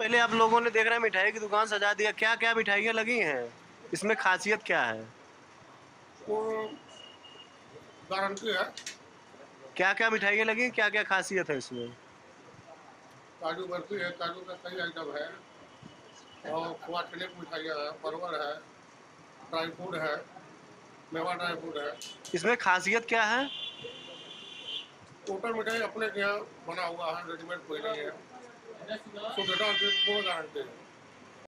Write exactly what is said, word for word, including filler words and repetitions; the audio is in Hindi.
पहले आप लोगों ने देख रहे हैं मिठाई की दुकान सजा दिया, क्या क्या मिठाइयाँ लगी हैं, इसमें खासियत क्या है? वो गारंटी है। क्या क्या मिठाइयाँ लगी, क्या क्या खासियत है इसमें? काजू बर्फी है, काजू का कई आइटम है और खोआ चने की मिठाइयाँ है, परवल है, ड्राई फ्रूट है, मेवा ड्राई फ्रूट है। इसमें खासियत क्या है? टोटल मिठाई अपने के यहाँ बना हुआ है, रेडीमेड कोई नहीं है। शुद्धता की पूर्ण गारंटी है।